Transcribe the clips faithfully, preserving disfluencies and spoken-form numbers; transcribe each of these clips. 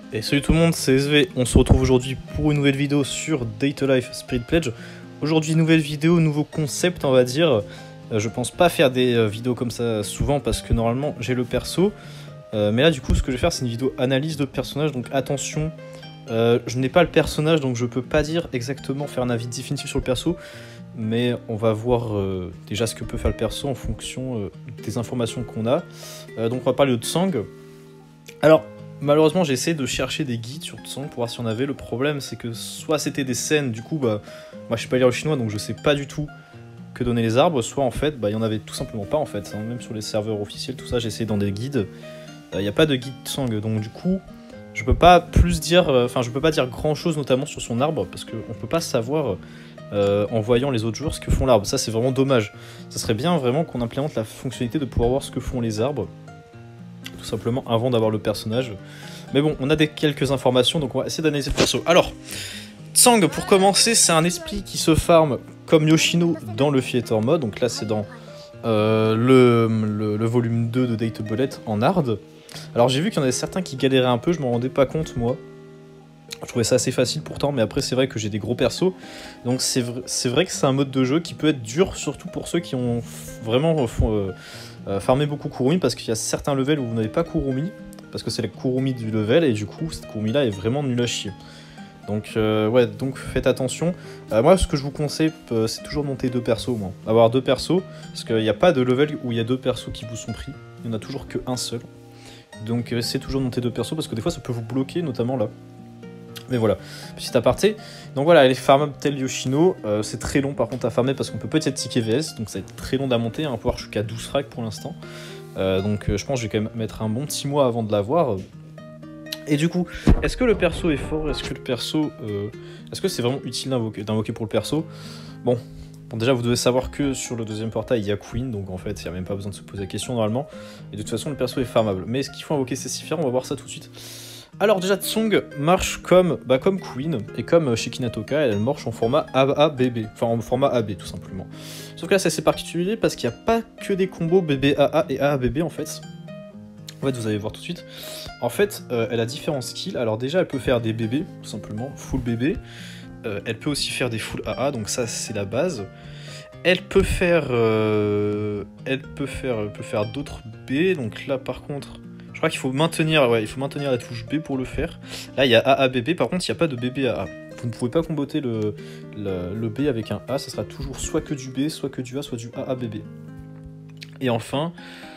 Et salut tout le monde, c'est S V, on se retrouve aujourd'hui pour une nouvelle vidéo sur Date A Life Spirit Pledge. Aujourd'hui nouvelle vidéo, nouveau concept on va dire. Euh, je pense pas faire des euh, vidéos comme ça souvent parce que normalement j'ai le perso. Euh, mais là du coup ce que je vais faire c'est une vidéo analyse de personnage, donc attention, euh, je n'ai pas le personnage donc je peux pas dire exactement faire un avis définitif sur le perso. Mais on va voir euh, déjà ce que peut faire le perso en fonction euh, des informations qu'on a. Euh, donc on va parler de Tsang. Alors malheureusement j'ai essayé de chercher des guides sur Tsang pour voir si on avait. Le problème c'est que soit c'était des scènes, du coup bah moi je sais pas lire le chinois donc je sais pas du tout que donner les arbres, soit en fait bah il y en avait tout simplement pas en fait, hein. Même sur les serveurs officiels tout ça j'ai essayé dans des guides, il euh, n'y a pas de guide Tsang, donc du coup je peux pas plus dire, enfin euh, je peux pas dire grand chose notamment sur son arbre parce qu'on peut pas savoir euh, en voyant les autres joueurs ce que font l'arbre. Ça c'est vraiment dommage, ça serait bien vraiment qu'on implémente la fonctionnalité de pouvoir voir ce que font les arbres tout simplement avant d'avoir le personnage. Mais bon, on a des quelques informations, donc on va essayer d'analyser le perso. Alors, Tsang, pour commencer, c'est un esprit qui se farme comme Yoshino dans le Theater Mode. Donc là, c'est dans euh, le, le, le volume deux de Date Bullet en hard. Alors j'ai vu qu'il y en avait certains qui galéraient un peu, je m'en rendais pas compte moi. Je trouvais ça assez facile pourtant, mais après c'est vrai que j'ai des gros persos. Donc c'est vrai, c'est vrai que c'est un mode de jeu qui peut être dur, surtout pour ceux qui ont vraiment font, euh, euh, farmé beaucoup Kurumi, parce qu'il y a certains levels où vous n'avez pas Kurumi, parce que c'est la Kurumi du level, et du coup cette Kurumi là est vraiment nulle à chier. Donc euh, ouais, donc faites attention. Euh, moi ce que je vous conseille, euh, c'est toujours de monter deux persos au moins. Avoir deux persos, parce qu'il n'y a pas de level où il y a deux persos qui vous sont pris, il n'y en a toujours qu'un seul. Donc euh, c'est toujours de monter deux persos, parce que des fois ça peut vous bloquer, notamment là. Mais voilà, petit aparté. Donc voilà, elle est farmable tel Yoshino. Euh, c'est très long par contre à farmer parce qu'on peut peut-être ticket V S, donc ça va être très long à monter. Un pouvoir, je suis qu'à douze frags pour l'instant. Euh, donc euh, je pense que je vais quand même mettre un bon petit mois avant de l'avoir. Et du coup, est-ce que le perso est fort? Est-ce que le perso. Euh, est-ce que c'est vraiment utile d'invoquer, d'invoquer pour le perso? Bon. Bon, déjà, vous devez savoir que sur le deuxième portail, il y a Queen, donc en fait, il n'y a même pas besoin de se poser la question normalement. Et de toute façon, le perso est farmable. Mais est-ce qu'il faut invoquer ces six, on va voir ça tout de suite. Alors déjà, Tsang marche comme, bah, comme Queen, et comme chez Kinatoka, elle marche en format A A B B, enfin en format A B tout simplement. Sauf que là, c'est assez particulier parce qu'il n'y a pas que des combos B B A A et A A B B en fait. En fait, vous allez voir tout de suite. En fait, euh, elle a différents skills. Alors déjà, elle peut faire des B B, tout simplement, full B B. Euh, elle peut aussi faire des full A A, donc ça, c'est la base. Elle peut faire, euh, elle peut faire, elle peut faire d'autres B, donc là, par contre... Je crois qu'il faut maintenir, ouais, il faut maintenir la touche B pour le faire. Là, il y a A A B B, par contre, il n'y a pas de B B A A. Vous ne pouvez pas comboter le, le, le B avec un A, ça sera toujours soit que du B, soit que du A, soit du A A B B. Et enfin,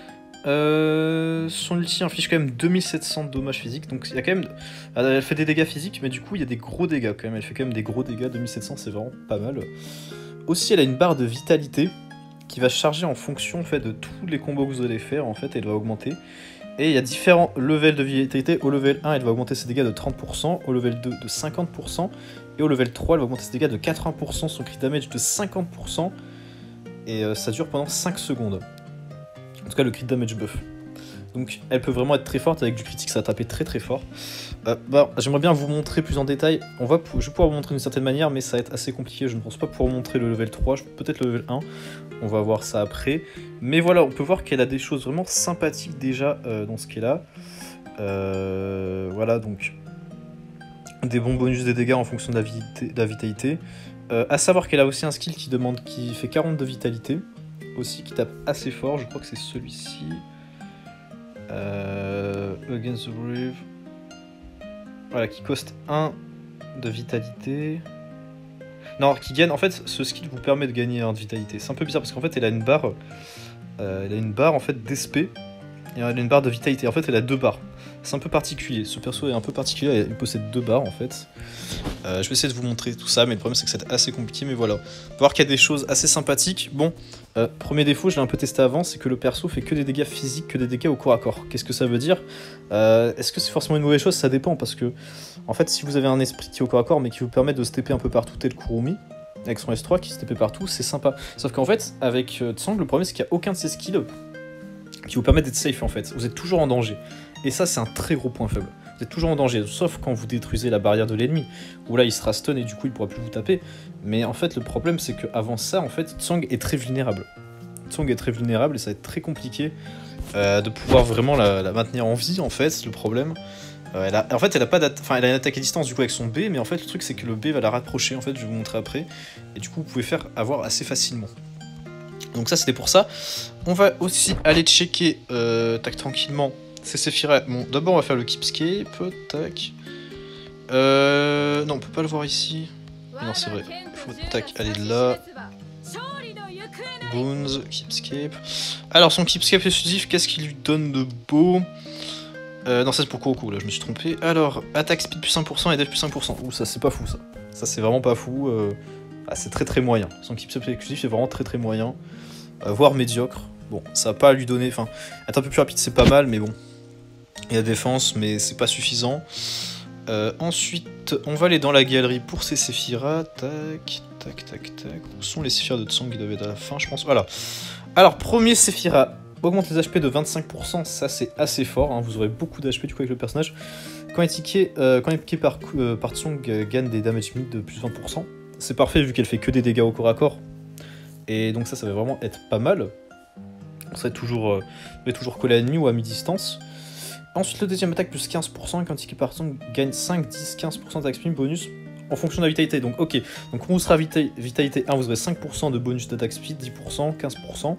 euh, son ulti inflige quand même deux mille sept cents de dommages physiques, donc il y a quand même... Elle fait des dégâts physiques, mais du coup, il y a des gros dégâts quand même. Elle fait quand même des gros dégâts, deux mille sept cents, c'est vraiment pas mal. Aussi, elle a une barre de vitalité qui va se charger en fonction en fait, de tous les combos que vous allez faire, en fait, elle va augmenter. Et il y a différents levels de vitalité. Au level un, elle va augmenter ses dégâts de trente pour cent, au level deux de cinquante pour cent, et au level trois, elle va augmenter ses dégâts de quatre-vingts pour cent, son crit damage de cinquante pour cent, et euh, ça dure pendant cinq secondes. En tout cas, le crit damage buff. Donc, elle peut vraiment être très forte, avec du critique, ça va taper très très fort. Euh, bah, j'aimerais bien vous montrer plus en détail. On va, je vais pouvoir vous montrer d'une certaine manière, mais ça va être assez compliqué. Je ne pense pas pouvoir vous montrer le level trois, peut-être le level un. On va voir ça après. Mais voilà, on peut voir qu'elle a des choses vraiment sympathiques déjà euh, dans ce qu'elle a. Euh, voilà, donc des bons bonus des dégâts en fonction de la, vita de la vitalité. Euh, à savoir qu'elle a aussi un skill qui demande, qui fait quarante de vitalité, aussi qui tape assez fort. Je crois que c'est celui-ci. Euh, Against the Brave. Voilà, qui coste un de vitalité. Non, qui gagne, en fait, ce skill vous permet de gagner un de vitalité. C'est un peu bizarre parce qu'en fait, elle a une barre, euh, elle a une barre en fait d'S P et elle a une barre de vitalité. En fait, elle a deux barres. C'est un peu particulier. Ce perso est un peu particulier. Il possède deux barres en fait. Euh, je vais essayer de vous montrer tout ça, mais le problème c'est que c'est assez compliqué. Mais voilà, on peut voir qu'il y a des choses assez sympathiques. Bon, euh, premier défaut, je l'ai un peu testé avant, c'est que le perso fait que des dégâts physiques, que des dégâts au corps à corps. Qu'est-ce que ça veut dire? euh, Est-ce que c'est forcément une mauvaise chose? Ça dépend parce que, en fait, si vous avez un esprit qui est au corps à corps, mais qui vous permet de stepper un peu partout, tel Kurumi, avec son S trois qui se stepper partout, c'est sympa. Sauf qu'en fait, avec euh, Tsang, le problème c'est qu'il n'y a aucun de ses skills qui vous permet d'être safe en fait. Vous êtes toujours en danger. Et ça, c'est un très gros point faible. Vous êtes toujours en danger, sauf quand vous détruisez la barrière de l'ennemi, où là il sera stun et du coup il pourra plus vous taper. Mais en fait, le problème c'est qu'avant ça, en fait, Tsang est très vulnérable. Tsang est très vulnérable et ça va être très compliqué euh, de pouvoir vraiment la, la maintenir en vie en fait, le problème. Euh, elle a, en fait, elle a pas enfin, elle a une attaque à distance du coup avec son B, mais en fait, le truc c'est que le B va la rapprocher. En fait, je vais vous montrer après. Et du coup, vous pouvez faire avoir assez facilement. Donc ça, c'était pour ça. On va aussi aller checker, euh, tac, tranquillement, ces Séphira. Bon, d'abord, on va faire le Keepscape. Tac. Euh, non, on peut pas le voir ici. Non, c'est vrai. Il faut, tac, aller là. Boons, Keepscape. Alors, son Keepscape exclusif, qu'est-ce qu'il lui donne de beau? Euh, non, ça c'est pour Kuroko, là, je me suis trompé. Alors, attaque speed plus cinq pour cent et def plus cinq pour cent. Ouh, ça c'est pas fou, ça. Ça c'est vraiment pas fou. Euh... Ah, c'est très très moyen. Son keepscape exclusif est vraiment très très moyen. Euh, voire médiocre. Bon, ça va pas à lui donner. Enfin, être un peu plus rapide, c'est pas mal, mais bon. Il y a défense, mais c'est pas suffisant. Euh, ensuite, on va aller dans la galerie pour ses Séphira. Tac, tac, tac, tac. Où sont les Séphira de Tsang qui doivent être à la fin, je pense. Voilà. Alors, premier Séphira. Augmente les H P de vingt-cinq pour cent, ça c'est assez fort, hein. Vous aurez beaucoup d'H P du coup avec le personnage. Quand il est piqué, euh, quand il est piqué par, euh, par Tsong, euh, gagne des damage mid de plus vingt pour cent. C'est parfait vu qu'elle fait que des dégâts au corps à corps. Et donc ça, ça va vraiment être pas mal. On serait toujours, euh, toujours collé à l'ennemi ou à mi-distance. Ensuite, le deuxième attaque plus quinze pour cent, quand il est par Tsong, gagne cinq, dix, quinze pour cent d'attaque speed bonus en fonction de la vitalité. Donc ok, donc on vous sera vita vitalité un, vous aurez cinq pour cent de bonus d'attaque speed, dix pour cent, quinze pour cent.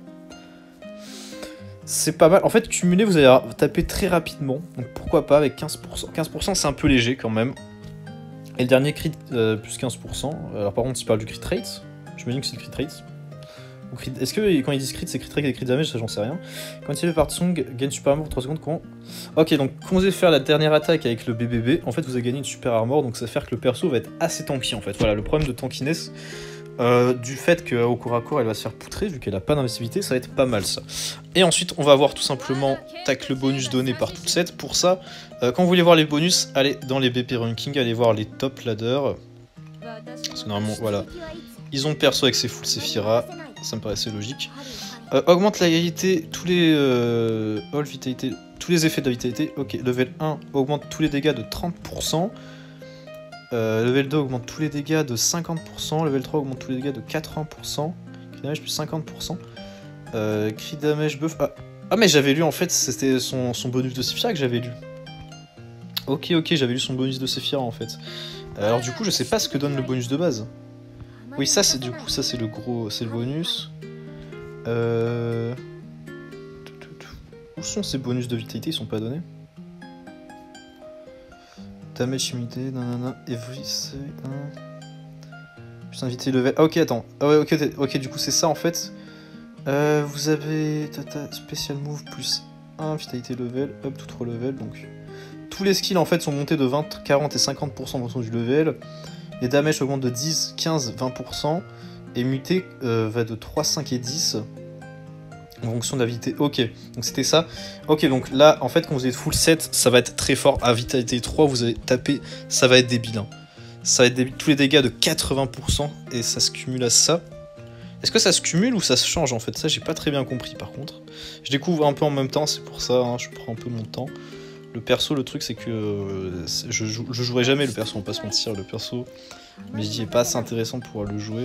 C'est pas mal. En fait, cumulé, vous allez taper très rapidement. Donc pourquoi pas avec quinze pour cent. quinze pour cent, c'est un peu léger quand même. Et le dernier crit, euh, plus quinze pour cent. Alors par contre, il parle du crit rate. Je me dis que c'est le crit rate. Est-ce que quand ils disent crit, c'est crit rate et crit damage? Ça, j'en sais rien. Quand il est par Tsong, gagne super armor pour trois secondes. Quand... Ok, donc quand vous allez faire la dernière attaque avec le B B B, en fait, vous avez gagné une super armor. Donc ça va faire que le perso va être assez tanky en fait. Voilà, le problème de tankiness. Euh, du fait qu'au corps à corps elle va se faire poutrer vu qu'elle a pas d'invisibilité, ça va être pas mal ça. Et ensuite on va avoir tout simplement tac le bonus donné par toute set. Pour ça, euh, quand vous voulez voir les bonus, allez dans les B P ranking, allez voir les top ladders. Parce que normalement voilà, ils ont le perso avec ses full Séphira, ça me paraissait logique. Euh, augmente la vitalité, tous les euh, all vitalité, tous les effets de la vitalité. Ok, level un augmente tous les dégâts de trente pour cent. Euh, level deux augmente tous les dégâts de cinquante pour cent, level trois augmente tous les dégâts de quatre-vingts pour cent, crit damage plus cinquante pour cent, euh, crit damage buff... Ah, ah mais j'avais lu en fait, c'était son, son bonus de Séphira que j'avais lu. Ok ok, j'avais lu son bonus de Séphira en fait. Euh, alors du coup je sais pas ce que donne le bonus de base. Oui ça c'est du coup, ça c'est le gros, c'est le bonus. Euh... Où sont ces bonus de vitalité, ils sont pas donnés? Damage immunité, nanana, every c'est un. Plus invité level. Ah ok, attends. Ah ouais, ok, ok, du coup c'est ça en fait. Euh, vous avez tata, special move plus un, vitalité level, up tout level. Donc tous les skills en fait sont montés de vingt, quarante et cinquante pour cent en fonction du level. Les damages augmentent de dix, quinze, vingt pour cent. Et muté euh, va de trois, cinq et dix. En fonction de la vitalité. Ok, donc c'était ça. Ok, donc là, en fait, quand vous êtes full set, ça va être très fort. À vitalité trois, vous allez taper, ça va être débile. Hein. Ça va être débile. Tous les dégâts de quatre-vingts pour cent et ça se cumule à ça. Est-ce que ça se cumule ou ça se change en fait? Ça, j'ai pas très bien compris par contre. Je découvre un peu en même temps, c'est pour ça, hein, je prends un peu mon temps. Le perso, le truc, c'est que euh, je, jou je jouerai jamais le perso, on va pas se mentir, le perso. Mais je dis, est pas assez intéressant pour pouvoir le jouer.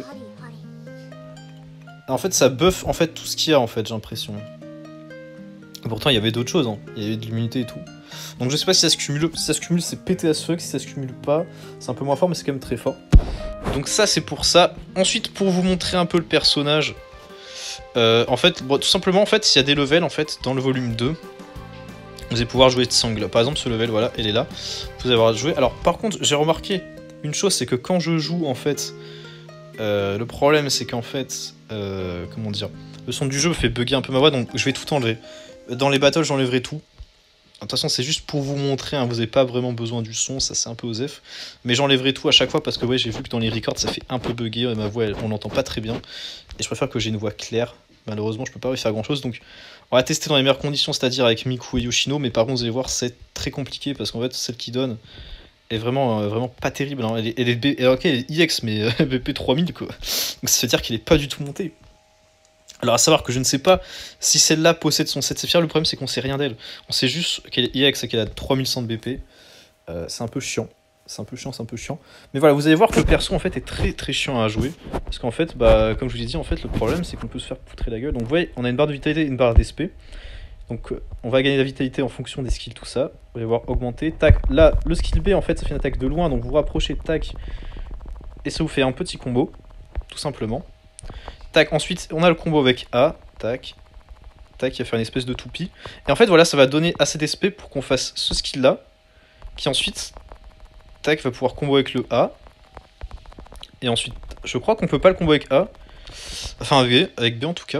En fait, ça buff en fait tout ce qu'il y a en fait, j'ai l'impression. Pourtant, il y avait d'autres choses, hein. Il y avait de l'immunité et tout. Donc, je sais pas si ça se cumule. Si ça se cumule, c'est pété as fuck. Si ça se cumule pas, c'est un peu moins fort, mais c'est quand même très fort. Donc, ça, c'est pour ça. Ensuite, pour vous montrer un peu le personnage, euh, en fait, bon, tout simplement, en fait, il y a des levels en fait dans le volume deux. Vous allez pouvoir jouer de sangle. Par exemple, ce level, voilà, elle est là. Vous allez avoir joué. Alors, par contre, j'ai remarqué une chose, c'est que quand je joue, en fait, euh, le problème, c'est qu'en fait. Euh, comment dire, le son du jeu me fait bugger un peu ma voix, donc je vais tout enlever. Dans les battles, j'enlèverai tout. De toute façon, c'est juste pour vous montrer, hein, vous n'avez pas vraiment besoin du son, ça c'est un peu osef. Mais j'enlèverai tout à chaque fois parce que ouais, j'ai vu que dans les records, ça fait un peu bugger, et ma voix, elle, on l'entend pas très bien. Et je préfère que j'ai une voix claire. Malheureusement, je peux pas faire grand chose, donc on va tester dans les meilleures conditions, c'est-à-dire avec Miku et Yoshino, mais par contre, vous allez voir, c'est très compliqué parce qu'en fait, celle qui donne est vraiment, euh, vraiment pas terrible. Hein. Elle est, elle est, B... ok, elle est I X, mais euh, B P trois mille quoi. Donc ça veut dire qu'il est pas du tout monté. Alors à savoir que je ne sais pas si celle-là possède son sept Séphira, le problème c'est qu'on sait rien d'elle. On sait juste qu'elle est I X et qu'elle a trois mille cent de B P. Euh, c'est un peu chiant. C'est un peu chiant, c'est un peu chiant. Mais voilà, vous allez voir que le perso en fait est très très chiant à jouer. Parce qu'en fait, bah, comme je vous ai dit, en fait, le problème c'est qu'on peut se faire poutrer la gueule. Donc vous voyez, on a une barre de vitalité et une barre d'S P. Donc euh, on va gagner la vitalité en fonction des skills, tout ça. Vous allez voir augmenter. Tac, là, le skill B, en fait, ça fait une attaque de loin, donc vous vous rapprochez, tac. Et ça vous fait un petit combo, tout simplement. Tac, ensuite, on a le combo avec A, tac. Tac, il va faire une espèce de toupie. Et en fait, voilà, ça va donner assez d'S P pour qu'on fasse ce skill-là, qui ensuite, tac, va pouvoir combo avec le A. Et ensuite, je crois qu'on peut pas le combo avec A. Enfin, B, avec B en tout cas.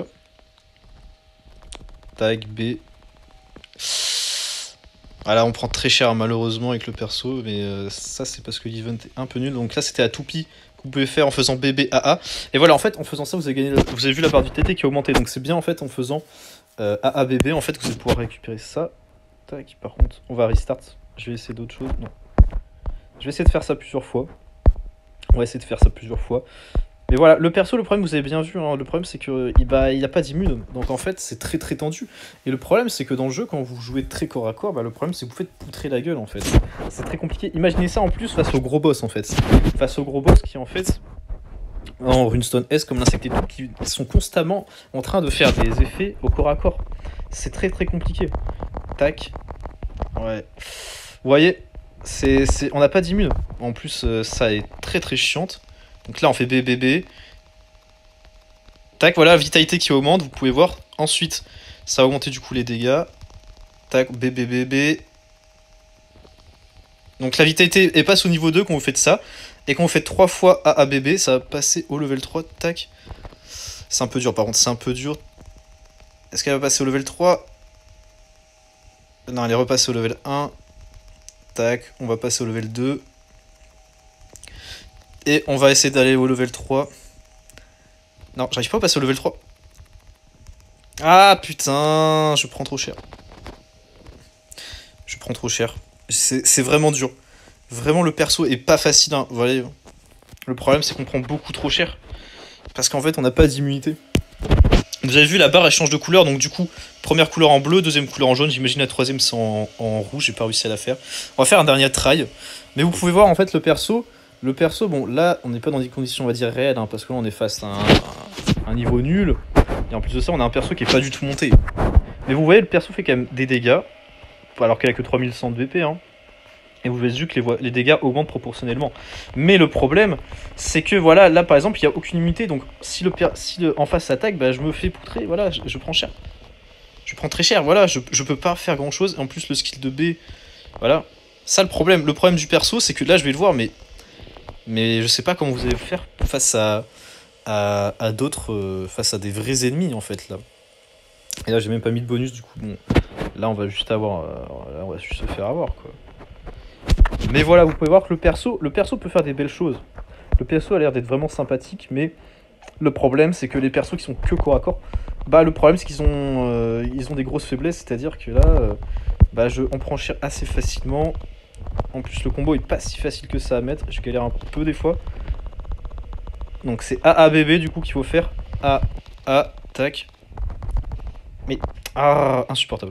Tac, B. Voilà, on prend très cher malheureusement avec le perso, mais euh, ça c'est parce que l'event est un peu nul. Donc là, c'était à toupie que vous pouvez faire en faisant B B A A. Et voilà, en fait, en faisant ça, vous avez, gagné, vous avez vu la barre du T T qui a augmenté. Donc c'est bien en fait en faisant euh, A A B B, en fait, que vous allez pouvoir récupérer ça. Tac, par contre, on va restart. Je vais essayer d'autres choses. Non. Je vais essayer de faire ça plusieurs fois. On va essayer de faire ça plusieurs fois. Mais voilà, le perso, le problème, vous avez bien vu, hein, le problème c'est qu'il bah, il n'a pas d'immune. Donc en fait, c'est très très tendu. Et le problème, c'est que dans le jeu, quand vous jouez très corps à corps, bah, le problème c'est que vous faites poutrer la gueule en fait. C'est très compliqué. Imaginez ça en plus face au gros boss en fait. Face au gros boss qui en fait, en Runestone S comme l'insecte et tout, qui sont constamment en train de faire des effets au corps à corps. C'est très très compliqué. Tac. Ouais. Vous voyez, c'est, c'est... on n'a pas d'immune. En plus, euh, ça est très très chiante. Donc là, on fait B B B. Tac, voilà, vitalité qui augmente, vous pouvez voir. Ensuite, ça va augmenter du coup les dégâts. Tac, B B B B. Donc la vitalité, elle passe au niveau deux quand vous faites ça. Et quand vous faites trois fois A A B B, ça va passer au level trois. Tac. C'est un peu dur, par contre, c'est un peu dur. Est-ce qu'elle va passer au level trois? Non, elle est repassée au level un. Tac, on va passer au level deux. Et on va essayer d'aller au level trois. Non, j'arrive pas à passer au level trois. Ah putain, je prends trop cher. Je prends trop cher. C'est vraiment dur. Vraiment, le perso est pas facile. Hein. Vous voyez, le problème, c'est qu'on prend beaucoup trop cher. Parce qu'en fait, on n'a pas d'immunité. Vous avez vu, la barre, elle change de couleur. Donc du coup, première couleur en bleu, deuxième couleur en jaune. J'imagine la troisième, c'est en, en rouge. J'ai pas réussi à la faire. On va faire un dernier try. Mais vous pouvez voir, en fait, le perso... Le perso, bon, là, on n'est pas dans des conditions, on va dire, réelles, hein, parce que là, on est face à un, un niveau nul. Et en plus de ça, on a un perso qui est pas du tout monté. Mais vous voyez, le perso fait quand même des dégâts, alors qu'elle a que trois mille cent de B P. Hein. Et vous avez vu que les, les dégâts augmentent proportionnellement. Mais le problème, c'est que, voilà, là, par exemple, il n'y a aucune immunité. Donc, si le, si le en face s'attaque, bah, je me fais poutrer, voilà, je, je prends cher. Je prends très cher, voilà, je, je peux pas faire grand-chose. En plus, le skill de B, voilà. Ça, le problème. Le problème du perso, c'est que là, je vais le voir, mais... Mais je sais pas comment vous allez faire face à, à, à d'autres, euh, face à des vrais ennemis en fait là. Et là j'ai même pas mis de bonus du coup. Bon, là on va juste avoir, euh, là, on va juste se faire avoir quoi. Mais voilà, vous pouvez voir que le perso, le perso peut faire des belles choses. Le perso a l'air d'être vraiment sympathique, mais le problème c'est que les persos qui sont que corps à corps, bah le problème c'est qu'ils ont, euh, ils ont des grosses faiblesses, c'est-à-dire que là, euh, bah je, on prend cher assez facilement. En plus, le combo est pas si facile que ça à mettre. Je galère un peu des fois. Donc, c'est A A B B du coup qu'il faut faire. A, A, tac. Mais, ah, insupportable.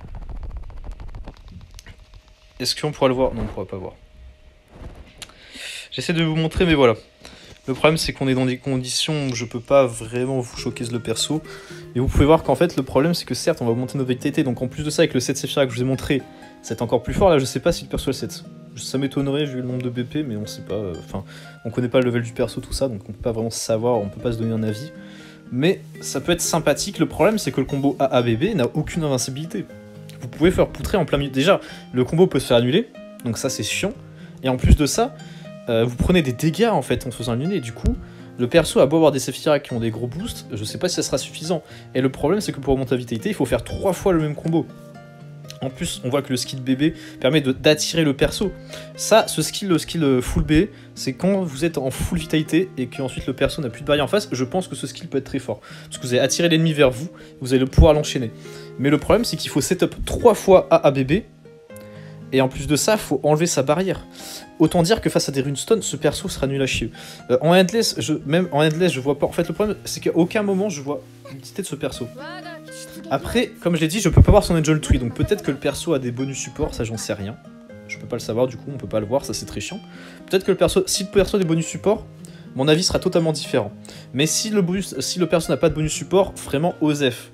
Est-ce qu'on pourra le voir? Non, on pourra pas voir. J'essaie de vous montrer, mais voilà. Le problème, c'est qu'on est dans des conditions où je peux pas vraiment vous choquer le perso. Et vous pouvez voir qu'en fait, le problème, c'est que certes, on va augmenter nos vitalités. Donc, en plus de ça, avec le sept Sephira que je vous ai montré, c'est encore plus fort. Là, je sais pas si le perso a le sept. Ça m'étonnerait vu le nombre de B P, mais on sait pas. Enfin, euh, on connaît pas le level du perso, tout ça, donc on peut pas vraiment savoir, on peut pas se donner un avis. Mais ça peut être sympathique. Le problème, c'est que le combo A A B B n'a aucune invincibilité. Vous pouvez faire poutrer en plein milieu. Déjà, le combo peut se faire annuler, donc ça, c'est chiant. Et en plus de ça, euh, vous prenez des dégâts en fait en faisant annuler. Du coup, le perso a beau avoir des Sephira qui ont des gros boosts, je sais pas si ça sera suffisant. Et le problème, c'est que pour augmenter la vitalité, il faut faire trois fois le même combo. En plus, on voit que le skill B B permet d'attirer le perso. Ça, ce skill, le skill full B, c'est quand vous êtes en full vitalité et qu'ensuite le perso n'a plus de barrière en face, je pense que ce skill peut être très fort. Parce que vous allez attirer l'ennemi vers vous, vous allez pouvoir l'enchaîner. Mais le problème, c'est qu'il faut setup trois fois A A B B. Et en plus de ça, il faut enlever sa barrière. Autant dire que face à des runestones, ce perso sera nul à chier. Euh, en endless, je, même en endless, je vois pas. En fait, le problème, c'est qu'à aucun moment je vois l'utilité de ce perso. Après, comme je l'ai dit, je peux pas voir son Angel Tree, donc peut-être que le perso a des bonus support, ça j'en sais rien. Je peux pas le savoir, du coup, on peut pas le voir, ça c'est très chiant. Peut-être que le perso, si le perso a des bonus support, mon avis sera totalement différent. Mais si le, bonus, si le perso n'a pas de bonus support, vraiment Osef.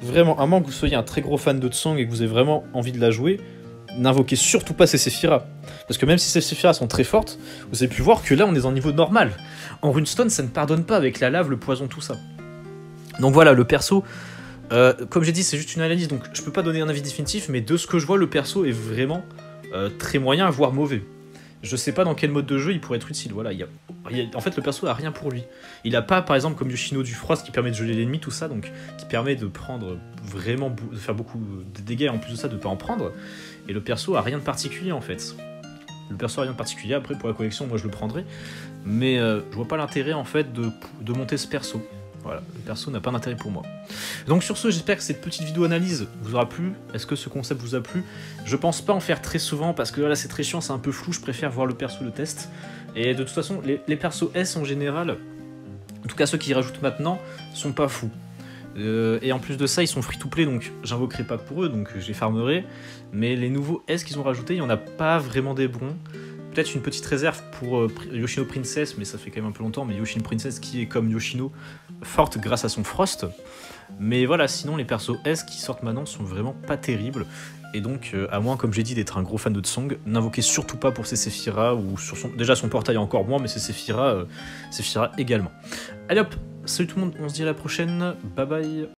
vraiment, à moins que vous soyez un très gros fan de Tsang et que vous ayez vraiment envie de la jouer, n'invoquez surtout pas ces Sephiras. Parce que même si ces Sephiras sont très fortes, vous avez pu voir que là on est en niveau normal. En Runestone, ça ne pardonne pas avec la lave, le poison, tout ça. Donc voilà, le perso, euh, comme j'ai dit, c'est juste une analyse, donc je peux pas donner un avis définitif, mais de ce que je vois, le perso est vraiment euh, très moyen, voire mauvais. Je sais pas dans quel mode de jeu il pourrait être utile. Voilà, il y a, il y a, en fait, le perso a rien pour lui. Il a pas, par exemple, comme Yoshino du Frost qui permet de geler l'ennemi, tout ça, donc qui permet de prendre vraiment, de faire beaucoup de dégâts, et en plus de ça, de pas en prendre. Et le perso a rien de particulier en fait. Le perso a rien de particulier. Après, pour la collection, moi je le prendrai, mais euh, je vois pas l'intérêt en fait de, de monter ce perso. Voilà, le perso n'a pas d'intérêt pour moi. Donc sur ce, j'espère que cette petite vidéo analyse vous aura plu. Est-ce que ce concept vous a plu? Je pense pas en faire très souvent parce que là c'est très chiant, c'est un peu flou, je préfère voir le perso le test. Et de toute façon, les, les persos S en général, en tout cas ceux qui rajoutent maintenant, sont pas fous. Euh, et en plus de ça, ils sont free to play, donc j'invoquerai pas pour eux, donc je les farmerai. Mais les nouveaux S qu'ils ont rajoutés, il y en a pas vraiment des bons. Peut-être une petite réserve pour euh, Yoshino Princess, mais ça fait quand même un peu longtemps, mais Yoshino Princess qui est comme Yoshino, forte grâce à son Frost. Mais voilà, sinon les persos S qui sortent maintenant sont vraiment pas terribles. Et donc, euh, à moins, comme j'ai dit, d'être un gros fan de Tsang, n'invoquez surtout pas pour ses Sephiras, ou sur son... déjà son portail encore moins, mais ses Sephiras, euh, Sephiras également. Allez hop, salut tout le monde, on se dit à la prochaine, bye bye.